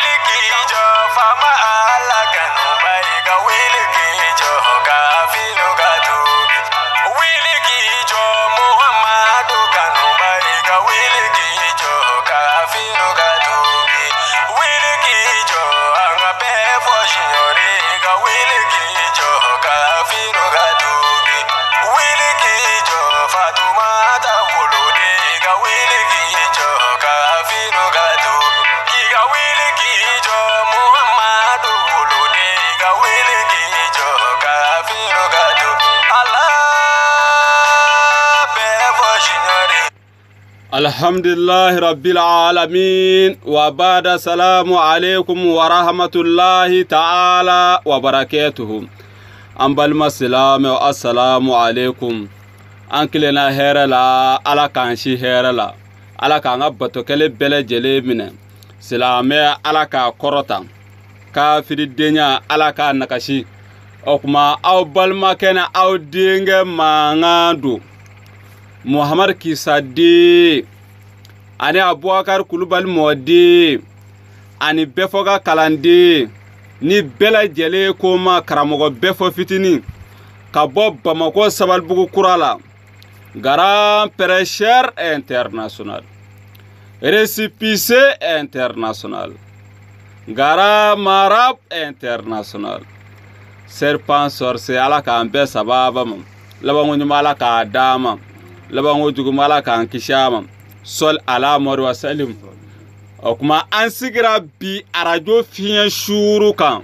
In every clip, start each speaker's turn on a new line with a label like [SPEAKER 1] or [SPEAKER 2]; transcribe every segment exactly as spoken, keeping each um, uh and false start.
[SPEAKER 1] Alhamdulillah Rabbil Alamin wa bada salamu alaikum wa rahmatullahi ta'ala wa barakatuhu. An balma silame wa assalamu alaikum. An kilena here la ala kan shi here la ala kan ga bato kele bele jele mine silame ala ka korota kafiri denya ala ka nakashi okuma aw balma kena aw dinge mangadu Muhammad Kisadi ani Abubakar Kulubali Modi ani Befoga Kalandi ni bela jele koma karamogo befo fitini kabo Bamako Sabalbugu Kurala Grand Prêcheur international récépissé international Grand Marabout international serpent sorcier ala ka ambe sababa mam labango nyumala ka dama labango jugumala ka kishama sol ala mor wa salim okuma ansigira bi arajo fiyen shuru kan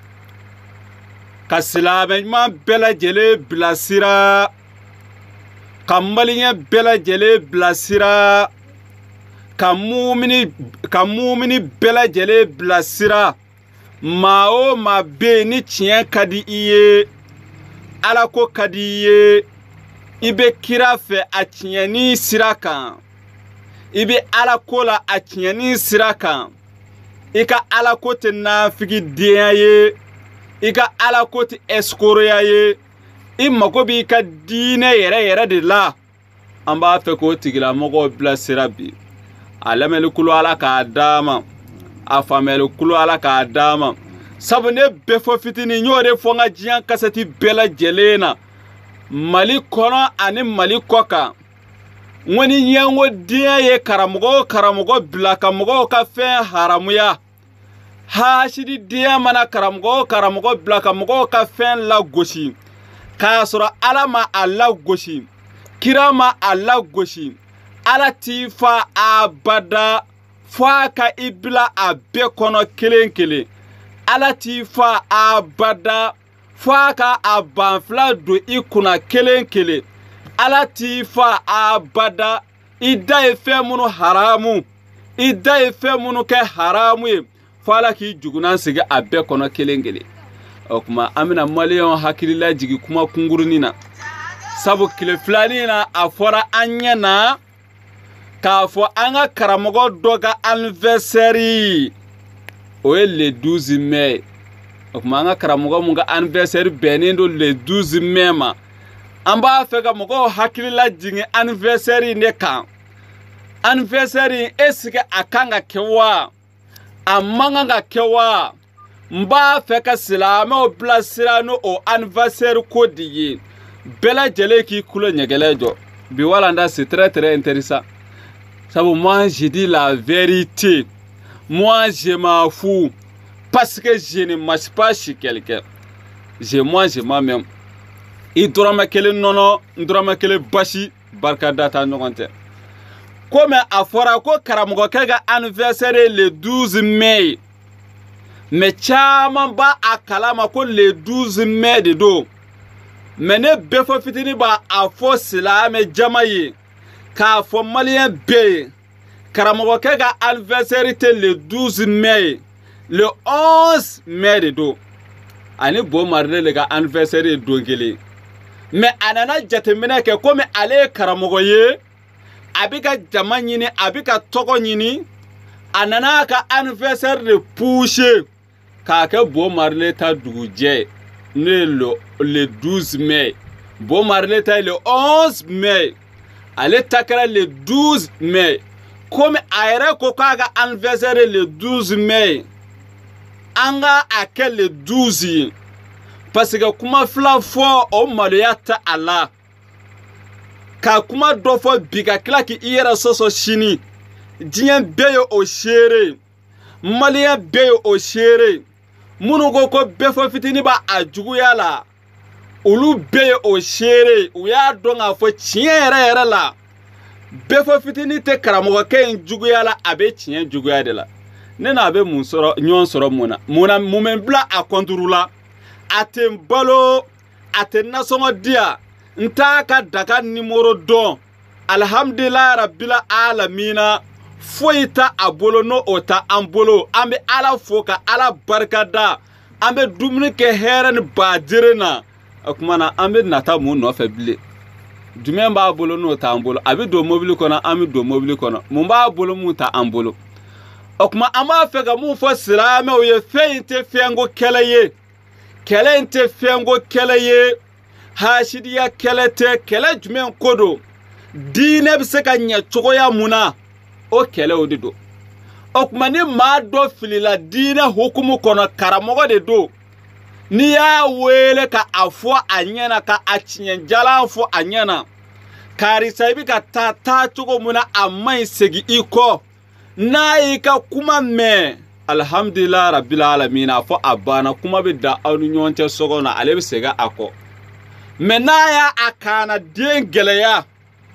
[SPEAKER 1] kasilame ma bela jele blasira kamalinya bela jele blasira kamumini kamumini bela jele blasira mao ma be ni tien kadi iye ala ko kadi iye ibe kira fe atieni sirakan ibe ala ko la atieni sirakan ika ala ko te na figi diaye ika ala ko te escoroyaye imako bi ka dine yere yere de la amba fe ko tigila moko blasira bi alamel kulu ala ka dama afamel kulu ala ka dama sabune befo fitini nyore fonga jian kasati bela jelena mali kono ani mali koka ngoni nyango dia ye karamugo karamugo blaka mugo ka fe haramuya hashidi dia mana karamugo karamugo blaka mugo ka fe la goshi kasura alama ala goshi kirama ala goshi ala tifa abada faka ibla abe kono kelen kelen ala tifa abada faka abanfla do ikuna kelen kelen ala tifa abada ida efe munu haramu ida efe munu ke haramu ye fala ki juguna sige abe kono kelen kelen okuma amina malion hakilila jigi kuma kungurunina sabu kile flani na afora anyana kafo anga karamogo doga anniversaire oye le douze mai okuma anga karamogo munga anniversaire benendo le douze mai ma amba fega mogo hakilila jingi anniversaire ne kan anniversaire esike akanga kewa amanga nga kewa mba feka silame o blasira no o anniversaire kodiye bela jele ki kulo nyegelejo bi walanda c'est très très intéressant. Sabu moi je dis la vérité. Moi je m'en fous parce que je ne marche pas chez quelqu'un. Je moi je moi-même. I drama kele nono, drama kele bashi barka data nonte. Comme afora ko karamugo kega anniversaire le douze mai. Mais chama ba akalama ko le douze mai de do. Mene befo fitini ba afo silame jamaye ka fo malien be karamogo kega anniversaire le douze mai le onze mai de do ani bo marne le ga anniversaire do gele me anana jatemene ke comme ale karamogo ye abika jamanyini abika toko nyini anana ka anniversaire de pouche ka ke bo marle ta duguje ne le, le douze mai. Bon Marleta le onze mai. Ale takara le douze mai. Comme aere kokaga anniversaire le douze mai. anga akele douze parce que kuma fila fo o maloya ta ala ka kuma dɔ fɔ bi ka kila ki i yɛrɛ sɔsɔ sini diɲɛ bɛɛ ye o seere maliyɛn bɛɛ ye o seere minnu ko ko bɛɛ fɔ fitini b'a a juguya la olu bɛɛ ye o seere u y'a dɔn k'a fɔ tiɲɛ yɛrɛ yɛrɛ la bɛɛ fɔ fitini tɛ karamɔgɔkɛ in juguya la a bɛ tiɲɛ juguya de la ne n'a bɛ mun sɔrɔ ɲɔgɔn sɔrɔ mun na mun na mun bɛ bila a kɔnturu la a tɛ n balo a tɛ nasɔngɔ di yan n t'a ka daga nimoro dɔn alhamdulilayi rabila alamina foyi ta a bolo n'o o ta an bolo an bɛ ala fo ka ala barika da an bɛ dumuni kɛ hɛrɛ ni baajere na o tuma na an bɛ nata mun nɔfɛ bilen jumɛn b'a bolo n'o t'an bolo a bɛ don mobili kɔnɔ an bɛ don mobili kɔnɔ mun b'a bolo mun ta an bolo o tuma an b'a fɛ ka mun fɔ silamɛw ye fɛn in tɛ fɛnko kɛlɛ ye kɛlɛ in tɛ fɛnko kɛlɛ ye hasidiya kɛlɛ tɛ kɛlɛ jumɛn ko don diinɛ bɛ se ka ɲɛ cogoya mun na o kɛlɛw de don o tuma ni maa dɔ filila diinɛ hukumu kɔnɔ karamɔgɔ de don n'i y'a wele ka a fɔ a ɲɛna ka a tiɲɛjalan fɔ a ɲɛna karisa i bɛ ka taa taa cogo mun na a man ɲi segin i kɔ n'a y'i ka kuma mɛn alhamdulilayi rabila alamina a fɔ a banna kuma bɛ da aw ni ɲɔgɔn cɛ so kɔnɔ ale bɛ segin a kɔ mɛ n'a y'a a kaana den gɛlɛya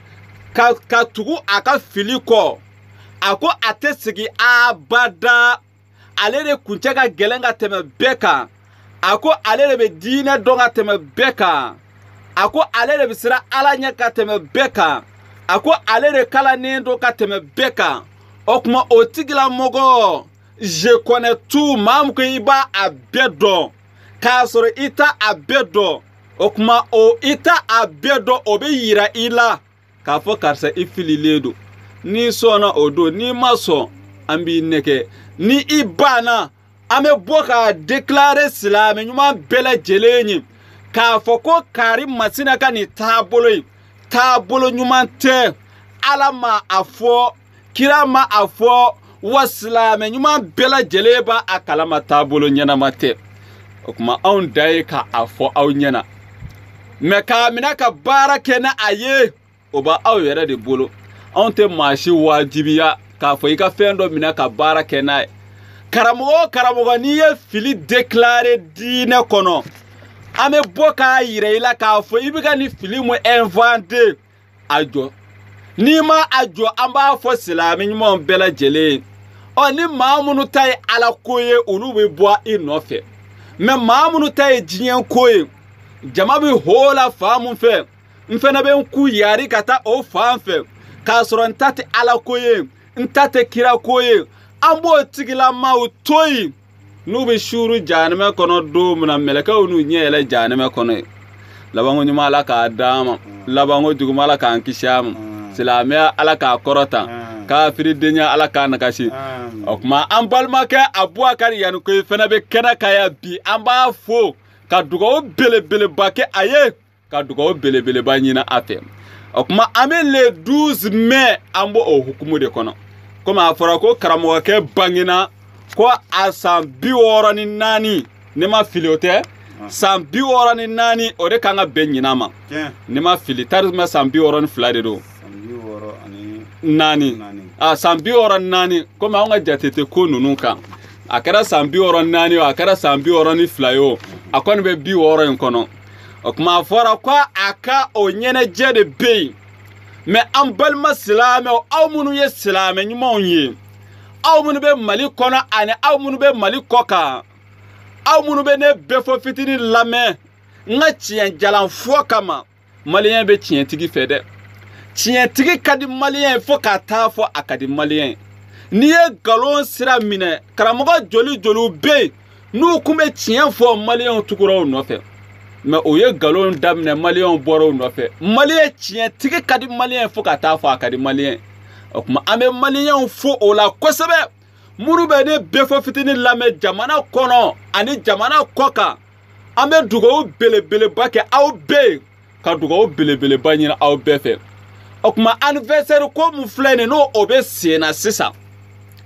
[SPEAKER 1] ka ka tugu a ka fili kɔ a ko a tɛ segin abada ale de kuncɛ ka gɛlɛn ka tɛmɛ bɛɛ kan a ko ale de bɛ diinɛ dɔn ka tɛmɛ bɛɛ kan a ko ale de bɛ siran ala ɲɛ ka tɛmɛ bɛɛ kan a ko ale de kalannen don ka tɛmɛ bɛɛ kan o tuma o tigilamɔgɔ je connais tout maa min ko i b'a a bɛɛ dɔn k'a sɔrɔ i t'a a bɛɛ dɔn o tuma o i t'a a bɛɛ dɔn o bɛ yira i la k'a fɔ karisa i fililen don n'i sɔnna o don n'i ma sɔn an b'i nɛgɛ ni i banna an bɛ bɔ k'a déclarer silamɛ ɲuman bɛɛ lajɛlen ye k'a fɔ ko kari masina ka nin taabolo ye taabolo ɲuman tɛ ala ma a fɔ kira ma a fɔ wa silamɛ ɲuman bɛɛ lajɛlen b'a a kalama taabolo ɲɛnama tɛ o tuma anw da ye k'a fɔ aw ɲɛna mɛ k'a minɛ ka baara kɛ ni a ye o b'a aw yɛrɛ de bolo anw tɛ maa si wajibiya k'a fɔ i ka fɛn dɔ minɛ ka baara kɛ n'a ye karamɔgɔ o karamɔgɔ n'i ye fili déclarer diinɛ kɔnɔ an bɛ bɔ k'a yira i la k'a fɔ i bɛ ka nin fili mun inventer a jɔ n'i ma a jɔ an b'a fɔ silamɛ ɲumanw bɛɛ lajɛlen ɔ ni maa minnu ta ye ala ko ye olu bɛ bɔ i nɔfɛ mɛ maa minnu ta ye diɲɛ ko ye jama bɛ hoo la fan mun fɛ n fana bɛ n ku yari ka taa o fan fɛ k'a sɔrɔ n ta tɛ ala ko ye n ta tɛ kira ko ye an b'o tigilamaw to yen n'u bɛ suuru jahanɛmɛ kɔnɔ don min na mɛlɛkɛw n'u ɲɛ yɛlɛ jahanɛmɛ kɔnɔ ye labanko ɲuman ala k'a d'an ma labanko juguman ala k'an kisi a ma silamɛya ala k'a kɔrɔta kafiridenya ala k'a nagasi o tuma an balimakɛ Abubakari Yanikoyi fana bɛ kɛnɛ kan yan bi an b'a fo ka dugawu belebeleba kɛ a ye ka dugawu belebeleba ɲini a fɛ o tuma an bɛ le douze mai an b'o hukumu de kɔnɔ komi a fɔra ko karamɔgɔkɛ bangena ko a san bi wɔɔrɔ ni naani ne ma fili o tɛ san bi wɔɔrɔ ni naani o de kan ka bɛn ɲinan ma ne ma fili tarisima san bi wɔɔrɔ ni fila de don naani a san bi wɔɔrɔ ni naani komi anw ka jate tɛ ko ninnu kan a kɛra san bi wɔɔrɔ ni naani o a kɛra san bi wɔɔrɔ ni fila ye o a kɔni bɛ bi wɔɔrɔ in kɔnɔ o tuma a fɔra ko a ka o ɲɛnajɛ de bɛ yen mɛ an balima silamɛw aw minnu ye silamɛ ɲumanw ye aw minnu bɛ Mali kɔnɔ ani aw minnu bɛ Mali kɔ kan aw minnu bɛ ne bɛɛ fɔ fitinin lamɛn n ka tiɲɛ jalan fɔ kama maliyɛn bɛ tiɲɛtigi fɛ dɛ tiɲɛtigi ka di maliyɛn ye fo k'a taa fɔ a ka di maliyɛn ye n'i ye nkalon sira minɛ karamɔgɔ joli joliw bɛ yen n'u kun bɛ tiɲɛ fɔ maliyɛnw tugura o nɔfɛ mɛ o ye nkalon daminɛ maliyɛnw bɔra o nɔfɛ maliyɛn tiɲɛtigi ka di maliyɛn ye fo ka taa fɔ a ka di maliyɛn ye o tuma an bɛ maliyɛnw fo o la kosɛbɛ minnu bɛ ne bɛɛ fɔ fitinin lamɛn jamana kɔnɔ ani jamana kɔ kan an bɛ dugawu belebeleba kɛ aw bɛɛ ye ka dugawu belebeleba ɲini aw bɛɛ fɛ o tuma anniversaire ko mun filɛ nin n'o o bɛ sen na sisan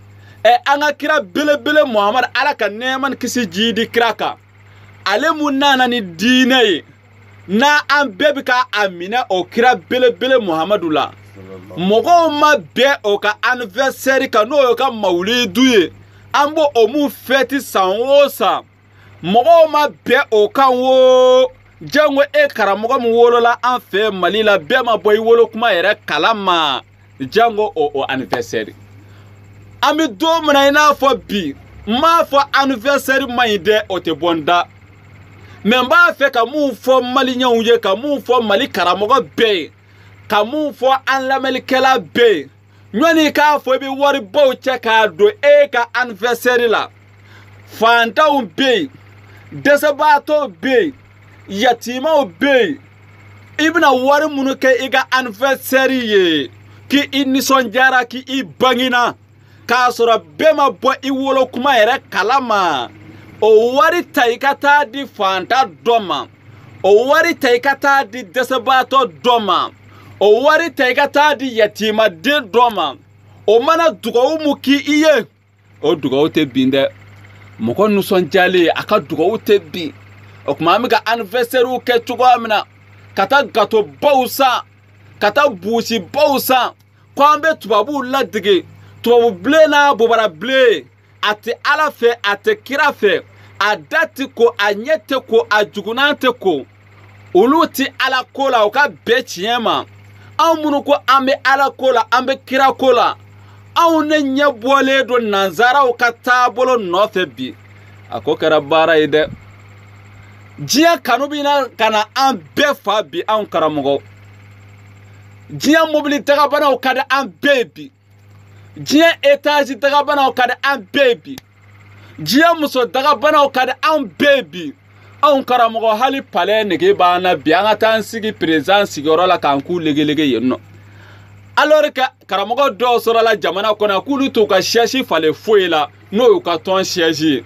[SPEAKER 1] e anga kira bele bele Muhammad ala ka neman kisi jidi kraka ale munana ni dine na an bebi ka amina o kira bele bele Muhammadu la mogo ma be o ka anniversaire ka no yo ka maulidu ye ambo o mu feti sanwosa mogo ma be o kan wo jango e karamogo mu wolo la an fe Mali la be ma boy wolo kuma yere kalama jango o o anniversaire ami do mna ina fo bi ma fo anniversaire mayde o te bonda memba fe ka mu fo Mali nyaunje ka mu fo Mali karamogo be ka mu fo an lamelikela be nyoni ka fo bi wori bo cheka do e ka anniversaire la fanta un be desabato be yatima o be ibna wari munu ke iga anniversaire ye ki inison jara ki i bangina ka sora bema bo i wolo kuma yere kalama o wari taikata di fanta doma o wari taikata di desabato doma o wari taikata di yatima de doma o mana dugawu muki iye o dugawu te binde moko nuson jale aka dugawu te bi o kuma mi ka anniversaire u ke chugo amina kata gato bausa kata busi bausa kwambe tubabu ladige tubabu ble na bobara ble ate ala fe ate kira fe adati ko anyete ko ajugunante ko uluti ala kola o ka bechiema amunu ko ambe ala kola ambe kira kola aw ne nyabole do nanzara o ka tabolo no fe bi akokara bara ide Jia kanubina kana an be fa bi an karamogo Jia mobili tagabana o kada an baby Jia etage tagabana o kada an baby Jia muso tagabana o kada an baby an karamogo hali pale nege bana bi an atan sigi présence sigoro la kanku lege lege yenno alors que karamogo do sora la jamana kona kulu to ka chercher fale foila no ka ton chercher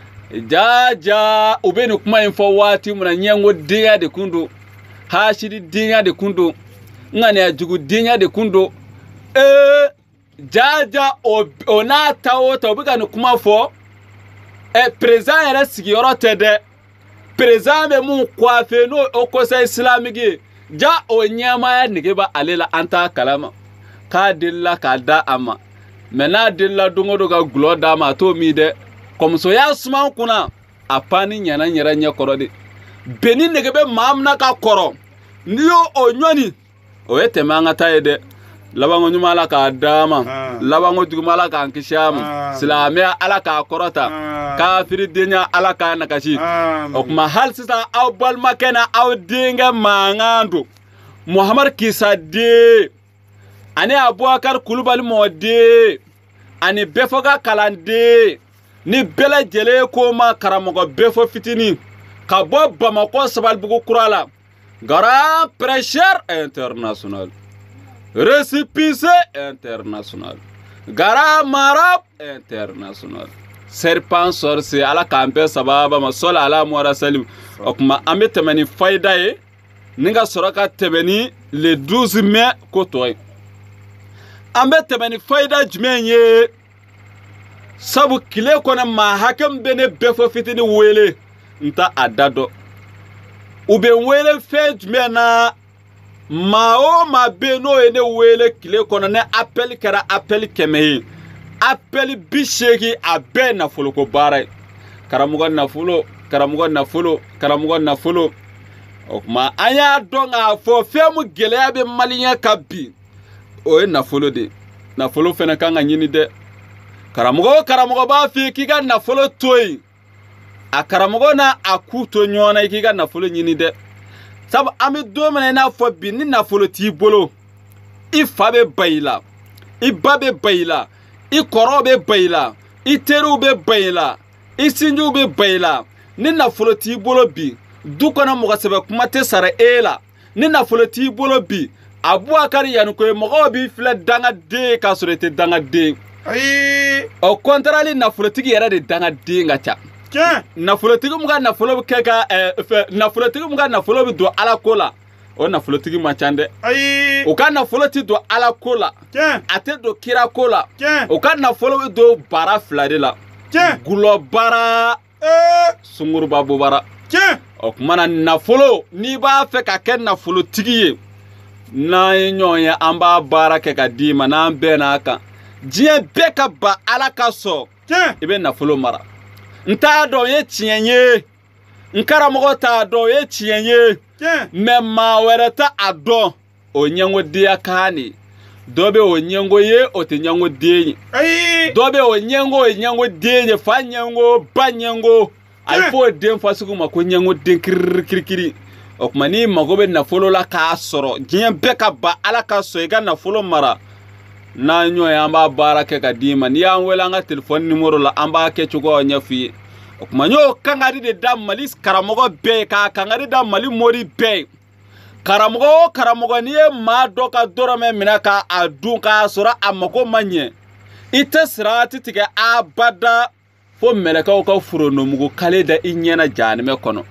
[SPEAKER 1] jaja ubeni kuma info wati muna nyango dinga de kundo hashiri dinga de kundo ngani ajugu dinga de kundo eh jaja ona tawo to bika no kuma fo e présent era sigiyoro tede présent be mu kwafe no okosa islamigi ja o nyama ya nige ba alela anta kalama ka dilla ka da ama mena dilla dungo do ga glo da ma to mi de comme so ya suma kuna apani nyana nyera nya korode beni negebe mamna ka koro niyo onyoni o ete manga tayede labango nyumala ka dama ah. labango dugumala ka nkisham ah. silamia ala ka korota ah. kafiri denya ala ka nakashi ah. okuma hal sisa aw bal makena aw dinga mangando Muhammad Kisa de ani Abubakar Kulubali mode ani befoga kalande ni bela jele ko ma karamogo befo fitini ka bo Bamako Sabalbugu kurala grand prêcheur international récépissé international gara marab international serpent sorcier ala kampe sababa ma sol ala muara salim okuma amete mani faida e ninga soraka tebeni le douze mai ko toy amete mani faida jumenye sabu kile kona ma hakam bene befo fitini wele nta adado ube wele fe mena mao ma beno ene wele kile kona ne appel kara appel keme appel bishegi abe na folo ko bara karamugo na folo karamugo na folo karamugo na folo okma anya donga fo femu gele abe malinya kabi o na folo de na folo fena kanga nyini de karamugo karamugo ba fi kiga na folo toy a karamugo na akuto nyona kiga na folo nyini de sab ami do mena na fo bi ni na folo ti bolo ifa be bayila iba be bayila ikoro be bayila iteru be bayila isinju be bayila ni na folo ti bolo bi dukana muga sebe kuma te sara ela ni na folo ti bolo bi Abubakar yanu ko mo bi fila danga de ka surete danga de ay o contrali na folotigi yara de danga de ngacha ke na folotigi muga na folo ke ka na folotigi muga na folo bi do ala kola o nafolotigi man ca dɛ
[SPEAKER 2] ayi
[SPEAKER 1] o ka nafolo ti don ala ko la
[SPEAKER 2] tiɲɛ
[SPEAKER 1] a tɛ don kira ko la
[SPEAKER 2] tiɲɛ
[SPEAKER 1] o ka nafolo bɛ don baara fila de la
[SPEAKER 2] tiɲɛ
[SPEAKER 1] gulɔ baara
[SPEAKER 2] ee
[SPEAKER 1] sunguruba bo baara
[SPEAKER 2] tiɲɛ
[SPEAKER 1] o kuma na nafolo n'i b'a fɛ ka kɛ nafolotigi ye n'an ye ɲɔgɔn ye an b'a baara kɛ ka d'i ma n'an bɛɛ n'a kan diɲɛ bɛɛ ka ban ala ka sɔn
[SPEAKER 2] tiɲɛ
[SPEAKER 1] i bɛ nafolo mara n t'a dɔn o ye tiɲɛ ye n karamɔgɔ t'a dɔn o ye tiɲɛ ye
[SPEAKER 2] tiɲɛ
[SPEAKER 1] mɛ maa wɛrɛ tɛ a dɔn o ɲɛngodenya kan de dɔ bɛ o ɲɛngo ye o tɛ ɲɛngoden ye
[SPEAKER 2] ayi
[SPEAKER 1] dɔ bɛ o ɲɛngo o ye ɲɛngoden ye fa ɲɛngo ba ɲɛngo a bɛ fɔ o den fasugu ma ko ɲɛngoden kirikiri o tuma n'i mago bɛ nafolo la k'a sɔrɔ diɲɛ bɛɛ ka ban ala ka sɔn i ka nafolo mara n'an ɲɔgɔn ye an b'a baara kɛ ka d'i ma n'i y'an wele an ka telefɔni nimoro la an b'a kɛ cogoya ɲɛf'i ye o tuma n y'o kangari de da mali karamɔgɔ bɛɛ ye k'a kangari da mali mori bɛɛ ye karamɔgɔ o karamɔgɔ n'i ye maa dɔ ka dɔrɔmɛ minɛ k'a dun k'a sɔrɔ a mago ma ɲɛ i tɛ sirati tigɛ abada fo mɛlɛkɛw ka furonomugu kale da i ɲɛna jahanɛmɛ kɔnɔ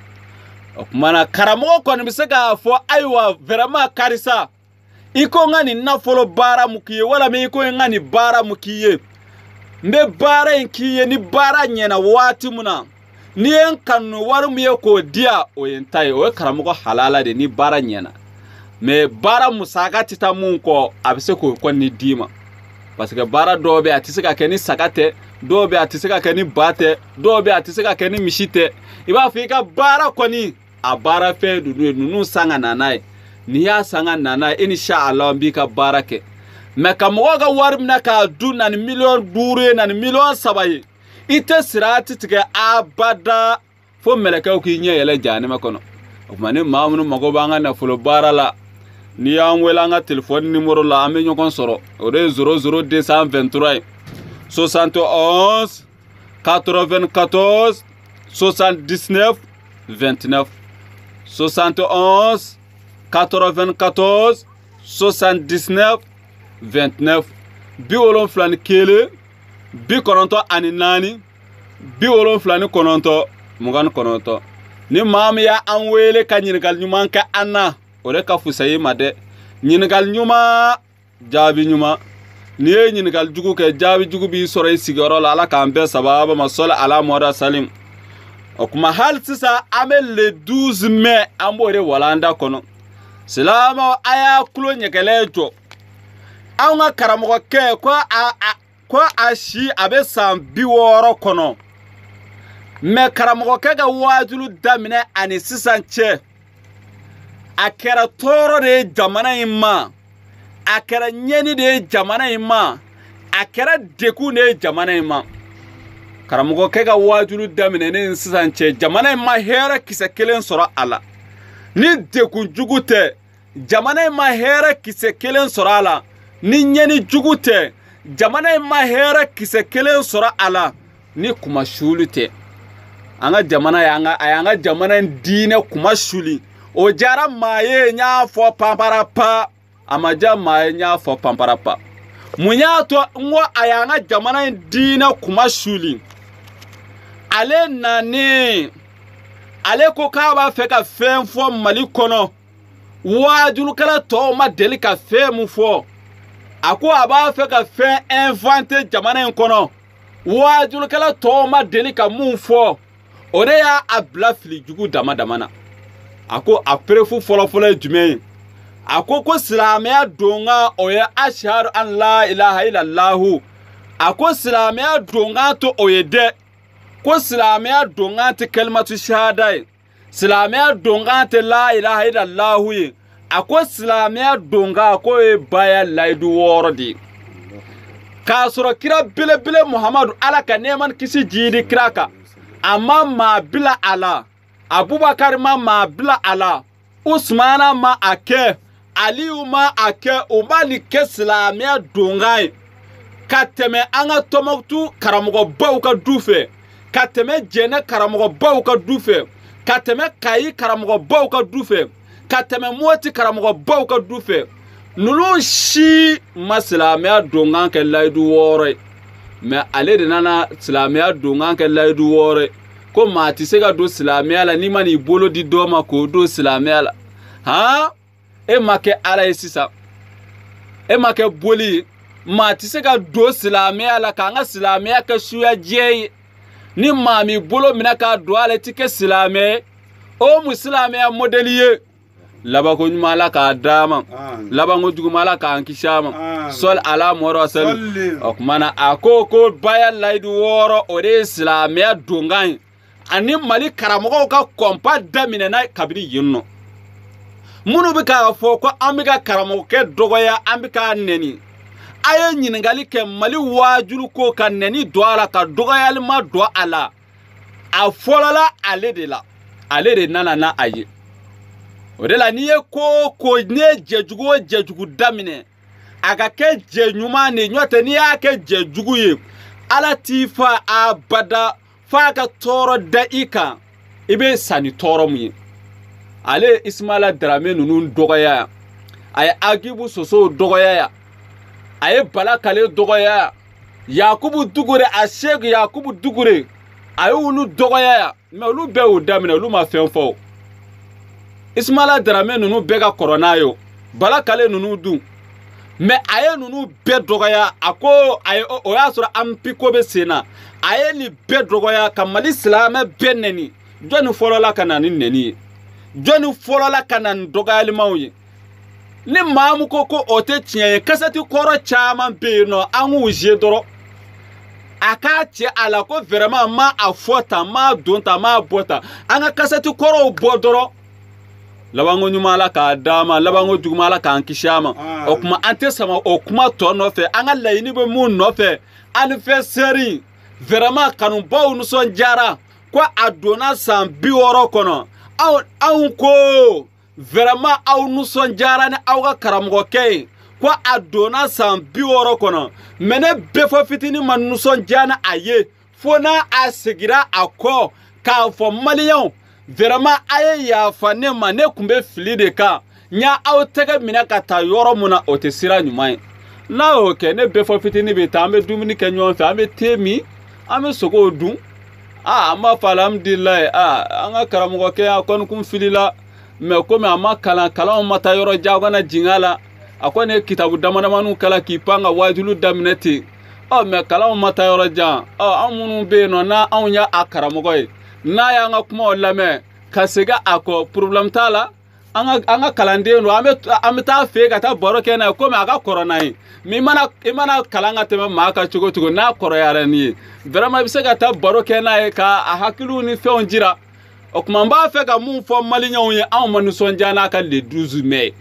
[SPEAKER 1] o tuma na karamɔgɔ kɔni bɛ se k'a fɔ ayiwa vraiment karisa i ko n ka nin nafolo baara mun k'i ye walima i ko n ka nin baara mun k'i ye n bɛ baara in k'i ye ni baara ɲɛna waati mun na n'i ye n kanu wari min ye k'o di yan o ye n ta ye o ye karamɔgɔ halala de ni baara ɲɛna mɛ baara musaka tɛ taa mun kɔ a bɛ se k'o kɔni d'i ma parce que baara dɔw bɛ yen a tɛ se ka kɛ ni saga tɛ dɔw bɛ yen a tɛ se ka kɛ ni ba tɛ dɔw bɛ yen a tɛ se ka kɛ ni misi tɛ i b'a fɔ i ka baara kɔni a baara fɛn ninnu ye ninnu san ka na n'a ye n'i y'a san ka na n'a ye inshallah n b'i ka baara kɛ mɛ ka mɔgɔw ka wari minɛ k'a dun na ni miliyɔn duuru ye na ni miliyɔn saba ye i tɛ sirati tigɛ abada fo mɛlɛkɛw k'i ɲɛ yɛlɛ jahanɛmɛ kɔnɔ o tuma ni maa minnu mago b'an ka nafolo baara la n'i y'an wele an ka telefɔni nimoro la an bɛ ɲɔgɔn sɔrɔ o de ye zéro zéro deux cent vingt-trois ye soixante et onze quatre-vingt-quatorze soixante-dix-neuf vingt-neuf soixante et onze quatre-vingt-quatorze soixante-dix-neuf vingt-neuf bi wolonfila ni kelen bi kɔnɔntɔn ani naani bi wolonfila ni kɔnɔntɔn mugan ni kɔnɔntɔn ni maa min y'an wele ka ɲininkali ɲuman kɛ an na o de ka fusa i ma dɛ ɲininkali ɲuman jaabi ɲuman n'i ye ɲininkali jugu kɛ jaabi jugu b'i sɔrɔ i sigiyɔrɔ la ala k'an bɛɛ sababa ma sɔli ala muhamadu salim o kuma hali sisan an bɛ le douze mai an b'o de walanda kɔnɔ silamɛw a y'a tulo ɲɛgɛlɛ jɔ an ka karamɔgɔkɛ ko a ko a si a bɛ san bi wɔɔrɔ kɔnɔ mɛ karamɔgɔkɛ ka waajulu daminɛ ani sisan cɛ a kɛra tɔɔrɔ de ye jamana in ma a kɛra ɲɛni de ye jamana in ma a kɛra dekun de ye jamana in ma karamɔgɔkɛ ka waajulu daminɛ ni sisan cɛ jamana in ma hɛrɛ kisɛ kelen sɔrɔ a la ni dekun jugu tɛ jamana in ma hɛrɛ kisɛ kelen sɔrɔ a la ni ɲɛni jugu tɛ jamana in ma hɛrɛ kisɛ kelen sɔrɔ a la ni kuma suli tɛ an ka jamana y'an ka a y'an ka jamana in diinɛ kuma suli o jara maa ye n y'a fɔ panparapa a ma ja maa ye n y'a fɔ panparapa mun y'a to n ko a y'an ka jamana in diinɛ kuma suli ale nani ale ko k'a b'a fɛ ka fɛn fɔ mali kɔnɔ waajulukɛla tɔw ma deli ka fɛn mun fɔ a ko a b'a fɛ ka fɛn inventer jamana in kɔnɔ waajulukɛla tɔw ma deli ka mun fɔ o de y'a bila fili jugu dama dama na a ko a perefu fɔlɔfɔlɔ ye jumɛn ye a ko ko silamɛya donkan o ye ashhadu an la ilaha illallahu a ko silamɛya donkan to o ye dɛ ko silamɛya donkan tɛ kalimatu shahada ye silamɛya donkan tɛ la ilaha illallahu ye a ko silamɛya donkan ko ye baya layidu wɔɔrɔ de ye k'a sɔrɔ kira belebele muhamadu ala ka nɛɛma ni kisi jiidi kira kan a ma maa bila a la abubakar ma maa bila a la usmana ma a kɛ aliyu ma a kɛ o ma nin kɛ silamɛya donkan ye ka tɛmɛ an ka tɔmɔtu karamɔgɔbaw ka du fɛ ka tɛmɛ jɛnɛ karamɔgɔbaw ka du fɛ ka tɛmɛ kayi karamɔgɔbaw ka du fɛ ka tɛmɛ moti karamɔgɔbaw ka du fɛ ninnu si ma silamɛya donkan kɛ layidu wɔɔrɔ ye mɛ ale de nana silamɛya donkan kɛ layidu wɔɔrɔ ye ko maa tɛ se ka don silamɛya la n'i ma n'i bolo di dɔ ma k'o don silamɛya la han e ma kɛ ala ye sisan e ma kɛ boli maa tɛ se ka don silamɛya la k'an ka silamɛya kɛ suya jɛ ye ni maa min bolo minɛ k'a don ale tɛ kɛ silamɛ o mu silamɛya modèle ye labanko ɲuman ala k'a d'a ma labanko juguman ala k'an kisi a ma sɔli ala mɔrɔ sali o tuma na a ko ko baya layidu wɔɔrɔ o de ye silamɛya donkan ye ani Mali karamɔgɔw ka kɔnpa daminɛna kabini yen nɔ minnu bɛ k'a fɔ ko an bɛ ka karamɔgɔkɛ dɔgɔya an bɛ k'a nɛni a ye ɲininkali kɛ Mali waajuru ko ka nɛni don a la ka dɔgɔyali ma don a la a fɔlɔla ale de la ale de nana na a ye o de la n'i ye ko ko n'i ye jɛjugu o jɛjugu daminɛ a ka kɛ jɛ ɲuman de n'o tɛ n'i y'a kɛ jɛjugu ye ala t'i fa abada f'a ka tɔɔrɔ da i kan i bɛ sa ni tɔɔrɔ mun ye ale Ismaila Darame ninnu dɔgɔya a ye Agibu Sosow dɔgɔya a ye Bala Kale dɔgɔya Yakubu Dugure a Sheikh Yakubu Dugure a ye olu dɔgɔya mais olu bɛɛ y'o daminɛ olu ma fɛn fɔ Ismaila Darame ninnu bɛɛ ka kɔrɔ n'a ye Bala Kale ninnu dun mais a ye ninnu bɛɛ dɔgɔya a ko a ye o y'a sɔrɔ Anpiko bɛ sen na a ye nin bɛɛ dɔgɔya ka Mali silamɛ bɛɛ nɛni jɔnni fɔlɔla ka na ni nɛni ye jɔnni fɔlɔla ka na ni dɔgɔyalimaw ye ni maa min ko ko o tɛ tiɲɛ ye kasɛti kɔrɔ caman bɛ yen nɔ an k'u je dɔrɔn a k'a cɛ a la ko vraiment ma a fɔ tan ma don tan ma bɔ tan an ka kasɛti kɔrɔw bɔ dɔrɔn labanko ɲuman ala k'a d'a ma labanko juguman ala k'an kisi a ma o kuma an tɛ sama o kuma tɔ nɔfɛ an ka laɲini bɛ mun nɔfɛ anniversaire vraiment kanubaw nisɔndiyara ko a donna san bi wɔɔrɔ kɔnɔ anw ko vraiment aw nisɔndiyara ni aw ka karamɔgɔkɛ ye ko a donna san bi wɔɔrɔ kɔnɔ mais ne bɛɛ fɔ fitinin ma nisɔndiya ni a ye fo n'a a segira a kɔ k'a fɔ maliyɛnw vraiment a ye yafa ne ma ne tun bɛ fili de kan n y'a aw tɛgɛ minɛ ka taa yɔrɔ mun na o tɛ sira ɲuman ye n'a y'o kɛ ne bɛɛ fɔ fitinin bɛ taa an bɛ dumuni kɛ ɲɔgɔn fɛ an bɛ te min an bɛ sogow dun ah an b'a fɔ alhamdulilayi ah an ka karamɔgɔkɛ a kɔni kun filila mais komi a ma kalan kalanw ma taa yɔrɔ jan a kana jigin a la a kɔni ye kitabu damadamaniw kalan k'i pan ka wajilu daminɛ ten ɔ mais kalanw ma taa yɔrɔ jan ɔ an minnu bɛ yen nɔ n'anw y'a karamɔgɔ ye n'a y'an ka kumaw lamɛn ka segin a kɔ problème t'a la an ka an ka kalanden don an bɛ an bɛ taa fɛ ka taa baro kɛ n'a ye komi a ka kɔrɔ n'a ye mais i mana i mana kalan ka tɛmɛ maa kan cogo cogo n'a kɔrɔyara n'i ye vraiment i bɛ se ka taa baro kɛ n'a ye ka a hakiliw ni fɛnw jira o tuma n b'a fɛ ka mun fɔ maliyɛnw ye anw ma nisɔndiya n'a ka le douze mai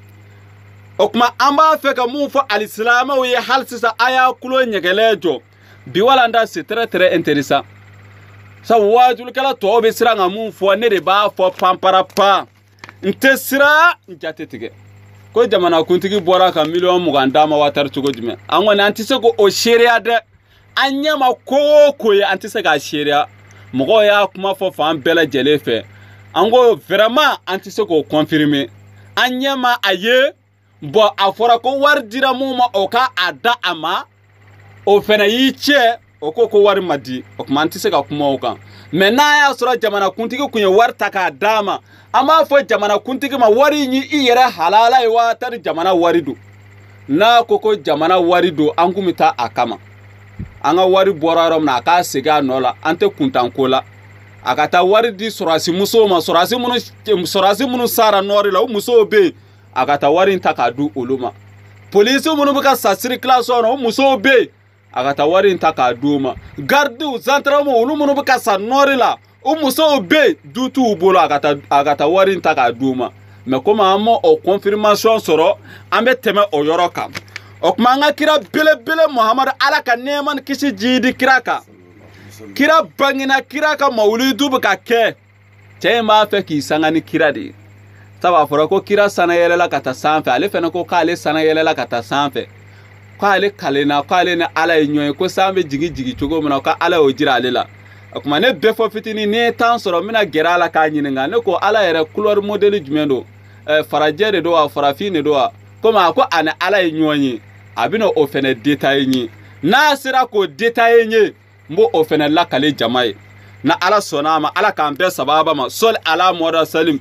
[SPEAKER 1] o tuma an b'a fɛ ka mun fɔ alisilamɛw ye hali sisan a y'a kulo ɲɛgɛlɛ jɔ bi walanda c'est très très intéressant sabu waajulikɛla tɔw bɛ siran ka mun fɔ ne de b'a fɔ panparapa n tɛ siran n jate tigɛ ko jamanakuntigi bɔra ka miliyɔn mugan d'a ma watari cogo jumɛn an kɔni an tɛ se k'o seereya dɛ an ɲɛ ma ko o ko ye an tɛ se k'a seereya mɔgɔw y'a kuma fɔ fan bɛɛ lajɛlen fɛ an ko vraiment an tɛ se k'o confirmer an ɲɛ ma a ye bɔn a fɔra ko wari dira mun ma o ka a da a ma o fɛnɛ y'i cɛ o ko ko wari ma di o kuma an tɛ se ka kuma o kan mais n'a y'a sɔrɔ jamanakuntigi kun ye wari ta k'a d'a ma an b'a fɔ jamanakuntigi ma wari in i yɛrɛ halala ye wa tari jamana wari don n'a ko ko jamana wari don an kun bɛ taa a kama an ka wari bɔra yɔrɔ min na a k'a segin a nɔ la an tɛ kuntanko la a ka taa wari di sɔrɔdasi musow ma sɔrɔdasi minnu sɔrɔdasi minnu sara nɔɔri la o musow bɛ yen a ka taa wari in ta k'a di olu ma polisi minnu bɛ ka sa circulation na o musow bɛ yen a ka taa wari in ta k'a di o ma gardiw gendarmew olu minnu bɛ ka sa nɔɔri la o musow bɛ yen du t'u bolo a ka taa a ka taa wari in ta k'a di o ma mais komi an ma o confirmation sɔrɔ an bɛ tɛmɛ o yɔrɔ kan o tuma an ka kira belebele Muhamadu ala ka nɛɛma ni kisi jiidi kira kan kira bangena kira ka mawulidu bɛ ka kɛ cɛ in b'a fɛ k'i sanga ni kira de ye sabu a fɔra ko kira sana yɛlɛla ka taa sanfɛ ale fɛnɛ ko k'ale sana yɛlɛla ka taa sanfɛ k'ale kalenna k'ale ni ala ye ɲɔgɔn ye ko san bɛ jigi jigi cogo min na ko ala y'o jira ale la o tuma ne bɛɛ fɔ fitinin ni ye temps sɔrɔ n bɛna gɛrɛ a la k'a ɲininka ne ko ala yɛrɛ couleur modèle jumɛn don farajɛ de don wa farafin de don wa komi a ko a ni ala ye ɲɔgɔn ye a bɛna o fɛnɛ détaillé n ye n'a sera k'o détaillé n ye n b'o o fɛnɛ lakale jama ye na ala sɔnna a ma ala k'an bɛɛ sababa ma sɔli ala mɔda salim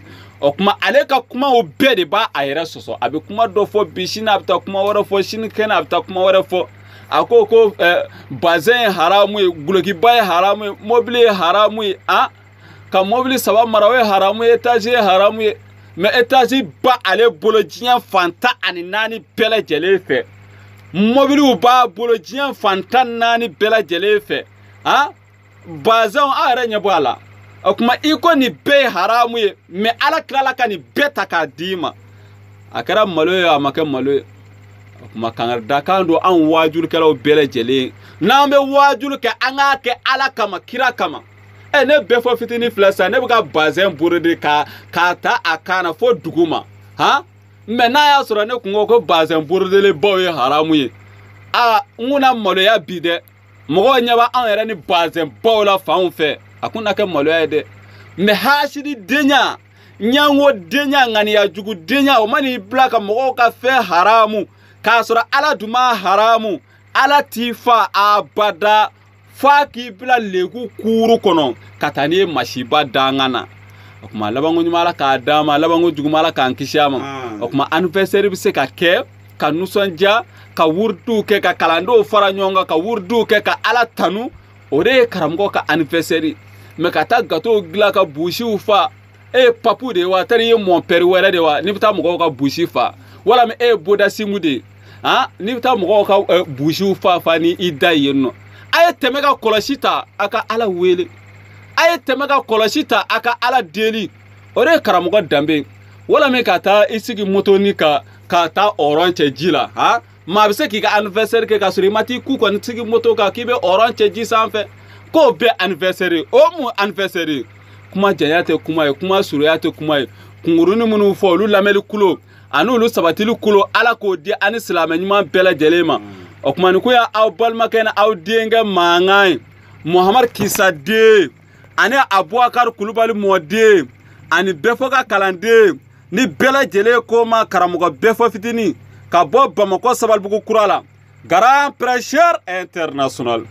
[SPEAKER 1] o kuma ale ka kuma o bɛɛ de b'a a yɛrɛ sɔsɔ a bɛ kuma dɔ fɔ bi sini a bɛ taa kuma wɛrɛ fɔ sini kɛnɛ a bɛ taa kuma wɛrɛ fɔ a ko ko ɛɛ bazɛn ye haramu ye gulokiba ye haramu ye mobili ye haramu ye ah ka mobili saba mara o ye haramu ye etazi ye haramu ye mɛ etazi ba ale bolo diɲɛ fantan ani naani bɛɛ lajɛlen fɛ mobiliw b'a bolo diɲɛ fantan naani bɛɛ lajɛlen fɛ ah bazɛnw a yɛrɛ ɲɛ bɔ a la o kuma i ko nin bɛɛ ye haramu ye mɛ ala tilala ka nin bɛɛ ta k'a d'i ma a kɛra malo ye a ma kɛ malo ye o kuma kangaridakan don an wajurukɛlaw bɛɛ lajɛlen n'an bɛ wajuru kɛ an k'a kɛ ala kama kira kama ɛ ne bɛɛ fɔ fitinin filɛ sisan ne bɛ ka bazɛn borode ka k'a ta a kan na fo dugu ma han mɛ n'a y'a sɔrɔ ne kun ko ko bazɛn borodele baw ye haramu ye a n kunna maloya bi dɛ mɔgɔw ɲɛ b'a anw yɛrɛ ni bazɛn baw la fanw fɛ a kun na kɛ maloya ye dɛ mɛ hasidi denya ɲango denya ŋaniya jugu denya o man'i bila ka mɔgɔw ka fɛn haramu k'a sɔrɔ ala dun ma haramu ala t'i fa abada f'a k'i bila legu kuuru kɔnɔ ka taa n'i ye masiba dangan na o kuma labanko ɲuman ala k'a d'a ma labanko juguman ala k'an kisi a ma o kuma anniversaire bɛ se ka kɛ ka nisɔndiya ka wuridiw kɛ ka kalandenw fara ɲɔgɔn kan ka wuridiw kɛ ka ala tanu o de ye karamɔgɔ ka anniversaire mɛ ka taa gâteau dilan ka buusiw fa e ye papu de ye wa tari ye mɔnpɛri wɛrɛ de wa n'i bɛ taa mɔgɔw ka buusi fa walima e ye bodasimu de ye han n'i bɛ taa mɔgɔw ka buusiw fa fa ni i da yen nɔ a ye tɛmɛ ka kɔlɔsi ta a ka ala wele a ye tɛmɛ ka kɔlɔsi ta a ka ala deli o de ye karamɔgɔ danbe walima ka taa i sigi motoni ka ka taa ɔrɔn cɛ ji la han maa bɛ se k'i ka anniversaire kɛ ka sɔrɔ i ma t'i ku kɔni sigi moto kan k'i bɛ ɔrɔn cɛ ji sanfɛ k'o bɛɛ anniversaire o mun anniversaire kuma janya tɛ kuma ye kuma surunya tɛ kuma ye kunkurunin minnu fɔ olu lamɛnni kulo ani olu sabatili kulo ala k'o di ani silamɛ ɲuman bɛɛ lajɛlen ma o kuma nin ko y'aw balimakɛ ni aw denkɛ mankan ye muhamadu kisa den ani abubakar kulubali mɔden ani bɛfɔ ka kalanden ni bɛɛ lajɛlen ko ma karamɔgɔ bɛfɔ fitinin ka bɔ bamakɔ sabalibugu kura la grand prêcheur international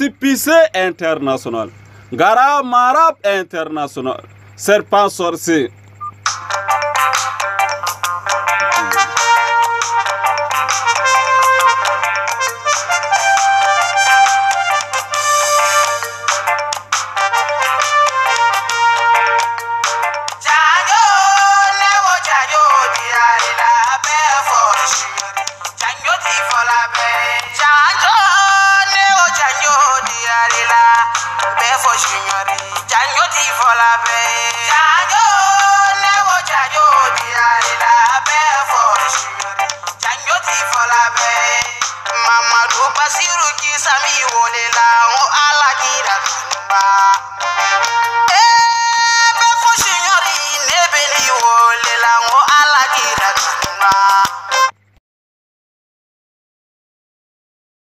[SPEAKER 1] récépissé international grand marabout international serpent sorcier